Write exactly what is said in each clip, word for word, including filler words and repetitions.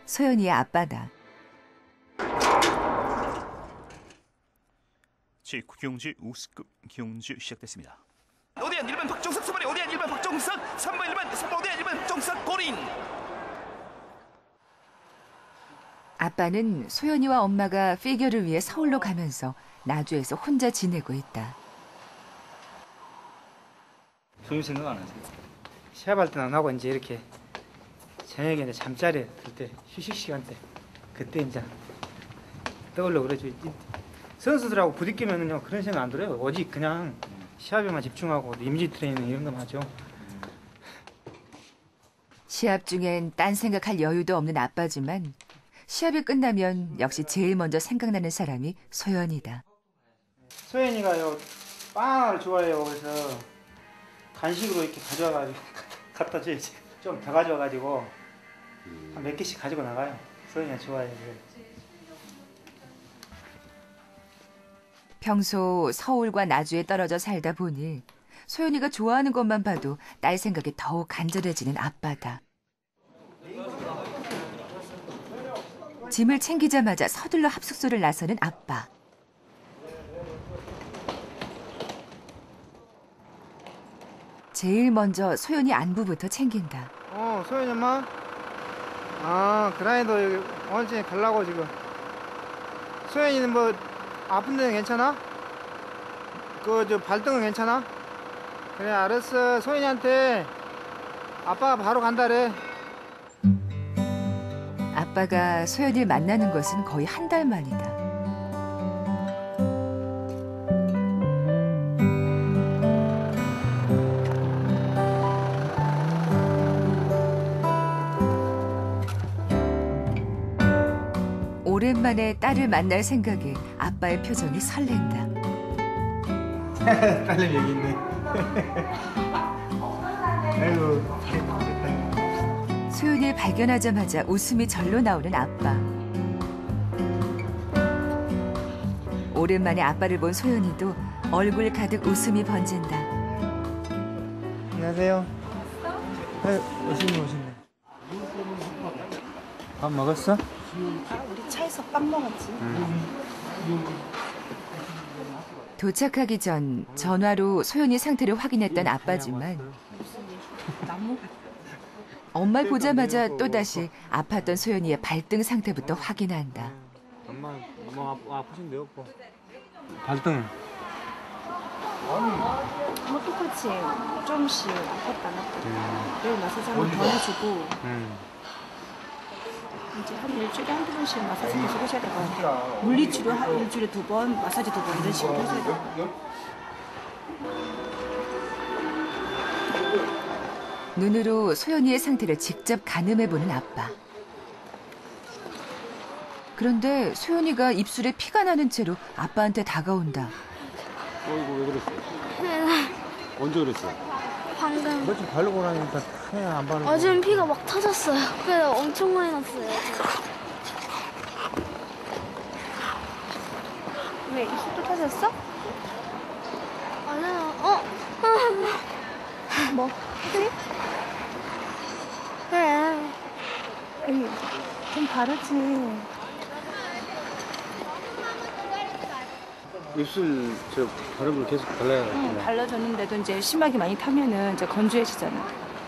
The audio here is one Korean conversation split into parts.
소연이의 아빠다. 제구 경주 우승급 경주 시작됐습니다. 오대한 일 번 박종석, 삼 번에 오대한 일 번 박종석, 삼 번 일 번 삼 번 오대한 일 번 박종석 골인. 아빠는 소연이와 엄마가 피겨를 위해 서울로 가면서 나주에서 혼자 지내고 있다. 소유 생각 안 하세요? 시합할 때는 안 하고 이제 이렇게 저녁에 이제 잠자리 들 때 휴식 시간 때 그때 이제 떠올려 그러죠. 선수들하고 부딪히면은요 그런 생각 안 들어요. 오직 그냥 시합에만 집중하고 이미지 트레이닝 이런 거만 하죠. 시합 중엔 딴 생각할 여유도 없는 아빠지만 시합이 끝나면 역시 제일 먼저 생각나는 사람이 소연이다. 소연이가요 빵을 좋아해요. 그래서 간식으로 이렇게 가져와가지고 갖다 줘야지. 좀 더 가져와가지고 한 몇 개씩 가지고 나가요. 소연이가 좋아해요. 평소 서울과 나주에 떨어져 살다 보니 소연이가 좋아하는 것만 봐도 딸 생각이 더욱 간절해지는 아빠다. 짐을 챙기자마자 서둘러 합숙소를 나서는 아빠. 제일 먼저 소연이 안부부터 챙긴다. 어, 소연이 엄마? 아, 그라인더 여기 원천에 가려고 지금. 소연이는 뭐 아픈 데는 괜찮아? 그 저 발등은 괜찮아? 그래, 알았어. 소연이한테 아빠가 바로 간다래. 아빠가 소연이를 만나는 것은 거의 한 달 만이다. 오랜만에 딸을 만날 생각에 아빠의 표정이 설렌다. 딸내미 여기 있네. 아이고. 소연이를 발견하자마자 웃음이 절로 나오는 아빠. 오랜만에 아빠를 본 소연이도 얼굴 가득 웃음이 번진다. 안녕하세요. 아유, 오시네 오시네. 밥 먹었어? 아, 우리 차에서 빵 먹었지. 도착하기 전 전화로 소연이 상태를 확인했던 아빠지만 엄마를 보자마자 또다시 아팠던 소연이의 발등 상태부터 확인한다. 엄마 뭐 아프신데요? 발등. 뭐 똑같이 조금씩 아팠다 안 아팠다. 내일 마사지 한번 더 해주고 음. 이제 한 일주일에 한두 번씩 마사지 계속 해줘야 될 것 같아요. 물리치료 한 일주일에 두 번, 마사지 두 번 이런 식으로 해줘야 돼요. 눈으로 소연이의 상태를 직접 가늠해보는 아빠. 그런데 소연이가 입술에 피가 나는 채로 아빠한테 다가온다. 어이구 왜 그랬어? 언제 그랬어? 방금 뭐 좀 바르고 나니까 그냥 안 바르고. 어제는 피가 막 터졌어요. 그래서 엄청 많이 났어요. 왜 입술도 터졌어? 아니요. 어? 뭐? 그래? 그래. 에이, 좀 바르지. 입술 저 바른 걸 계속 발라야 돼. 응, 발라줬는데도 이제 심하게 많이 타면은 이제 건조해지잖아.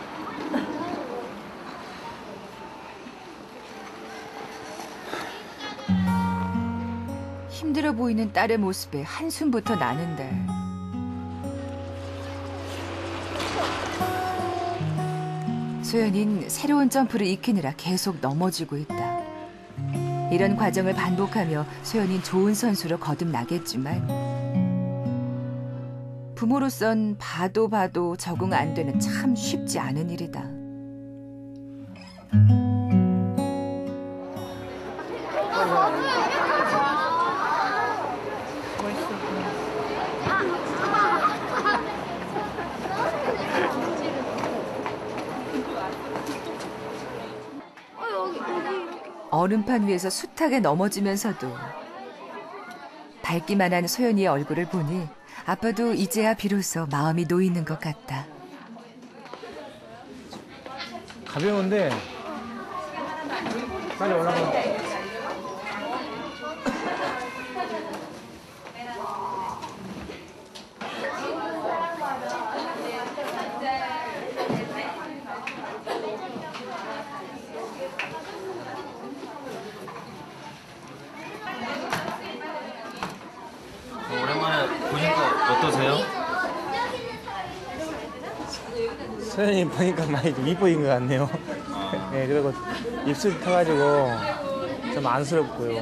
힘들어 보이는 딸의 모습에 한숨부터 나는데 소연인 새로운 점프를 익히느라 계속 넘어지고 있다. 이런 과정을 반복하며 소연인 좋은 선수로 거듭나겠지만 부모로선 봐도 봐도 적응 안 되는 참 쉽지 않은 일이다. 얼음판 위에서 숱하게 넘어지면서도 밝기만 한 소연이의 얼굴을 보니 아빠도 이제야 비로소 마음이 놓이는 것 같다. 가벼운데 빨리 올라가. 오랜만에 보니까 어떠세요? 소연이 보니까 많이 좀 이뻐진 것 같네요. 네, 그리고 입술 터가지고 좀 안쓰럽고요.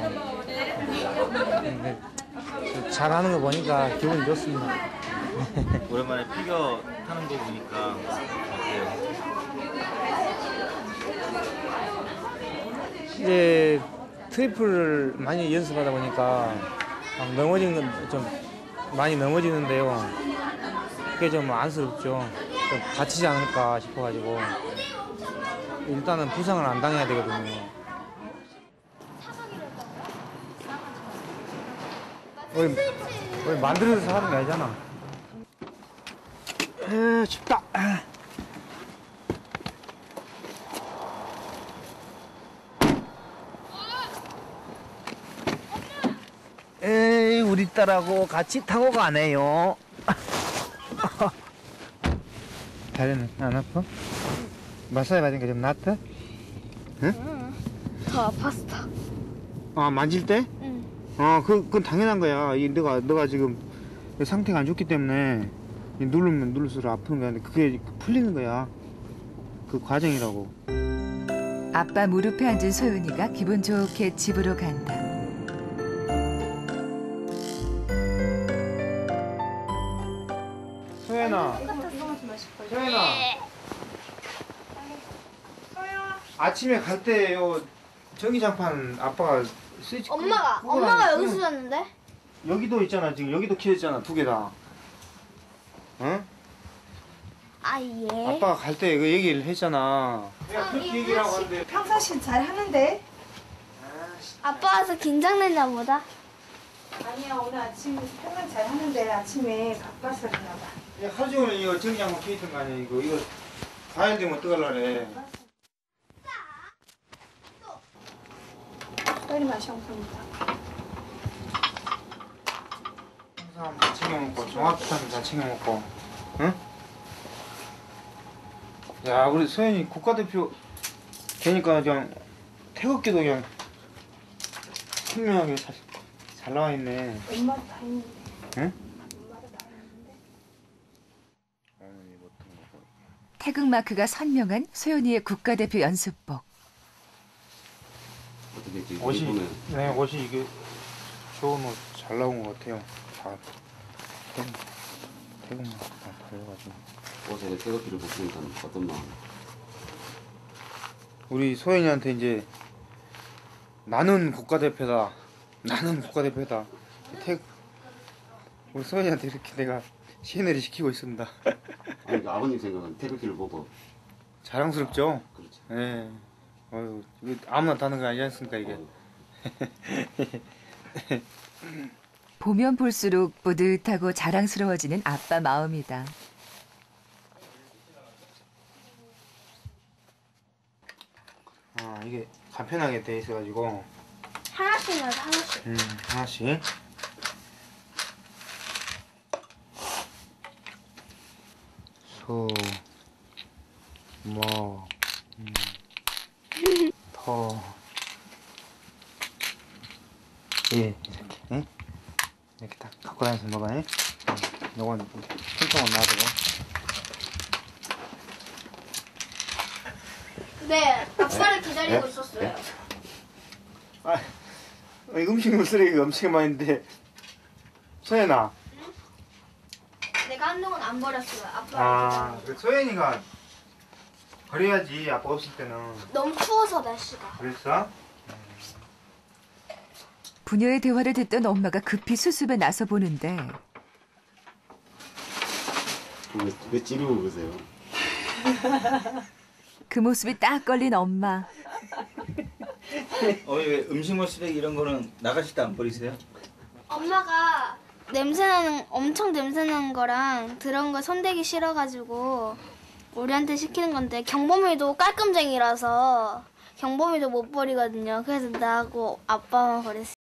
네, 잘하는 거 보니까 기분이 좋습니다. 오랜만에 피겨 타는 거 보니까 어때요? 이제 트리플을 많이 연습하다 보니까 막 넘어지는 건 좀 많이 넘어지는데요. 그게 좀 안쓰럽죠. 좀 다치지 않을까 싶어가지고 일단은 부상을 안 당해야 되거든요. 우리, 우리 만들어서 하는 게 아니잖아. 에, 춥다. 에이, 우리 딸하고 같이 타고 가네요. 다리는 안 아파? 마사지 받으니까 좀 낫다? 응? 더 아팠어. 아, 만질 때? 응. 아, 그, 그건 당연한 거야. 이 너가, 너가 지금 상태가 안 좋기 때문에 이 누르면 누를수록 아픈 거야. 근데 그게 풀리는 거야. 그 과정이라고. 아빠 무릎에 앉은 소연이가 기분 좋게 집으로 간다. 소연아. 소연아. 아침에 갈 때요 전기장판 아빠가 스위치 엄마가 끄고 엄마가 다니- 여기서 응. 잤는데? 여기도 있잖아. 지금 여기도 켜있잖아. 두 개 다. 응? 아 예. 아빠가 갈 때 그 얘기를 했잖아. 내가 그렇게 얘기를 하고 하는데 평상시 잘 하는데? 아빠 와서 긴장됐나 보다. 아니야, 오늘 아침 평상 잘 하는데 아침에 바빠서 그러나 봐. 야, 하루 종일 이거 전기장판 켜있던 거 아니야. 이거 이거 과일 되면 어떡하려 그래. 빨리 마셔, 옵니다. 항상 다 챙겨 먹고 종합비타민 다 챙겨 먹고. 응? 야, 우리 소연이 국가대표 되니까 그냥 태극기도 그냥 선명하게 잘, 잘 나와 있네. 엄마도 다 했는데. 응? 엄마도 다 했는데. 태극 마크가 선명한 소연이의 국가대표 연습복. 어떻게 지금 옷이, 이번에 네, 옷이 이게 좋은 옷 잘 나온 것 같아요. 다 태극, 태극 마크 다 달려가지고. 옷에 태극기를 붙이니까 어떤 마음? 우리 소연이한테 이제 나는 국가대표다. 나는 국가대표다. 태 우리 소연이한테 이렇게 내가 시내를 시키고 있습니다. 아니 그 아버님 생각은 태극기를 보고 자랑스럽죠? 그렇지. 예. 어휴, 이거 아무나 다는 거 아니지 않습니까, 이게? 보면 볼수록 뿌듯하고 자랑스러워지는 아빠 마음이다. 아, 이게 간편하게 돼 있어가지고. 하나씩 넣어 하나씩. 음, 하나씩. 소, 뭐, 음, 더, 예, 이렇게, 응? 이렇게 딱 갖고 다니면서 먹어요. 음, 요건 통통은 놔두고. 네, 아빠를 기다리고 네? 있었어요. 아, 이 음식물 쓰레기가 엄청 많은데, 소연아. 내가 한동안 안 버렸어요. 아빠를 아, 기다리고. 그 소연이가 버려야지, 아빠 없을 때는. 너무 추워서 날씨가. 그랬어? 부녀의 대화를 듣던 엄마가 급히 수습에 나서 보는데 왜, 왜 찌르고 그러세요? 그 모습이 딱 걸린 엄마. 어머니 왜 음식물 쓰레기 이런 거는 나가실 때 안 버리세요? 엄마가 냄새나는 엄청 냄새나는 거랑 그런 거 손대기 싫어가지고 우리한테 시키는 건데 경범이도 깔끔쟁이라서 경범이도 못 버리거든요. 그래서 나하고 아빠만 버렸어요.